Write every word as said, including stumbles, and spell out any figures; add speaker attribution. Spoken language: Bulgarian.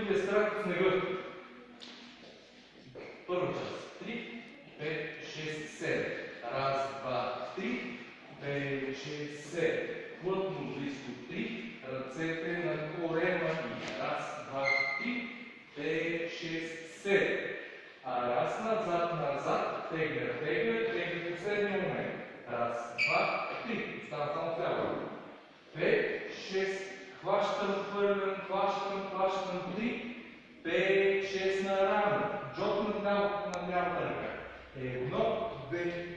Speaker 1: другия страх по снега. Първа част. три, пет, шест, седем. Раз, два, три, пет, шест, седем. Плътно, близко, три. Ръцете на корема и раз, два, три, пет, шест, седем. А раз назад, назад, тегля, тегля, тегля в последния момент. Раз, два, три. Става само цяло. пет, шест, хващам, хвърлям, хващам, хващам, три, пет, шест на рамо. Джоб на лявата ръка. Едно, две,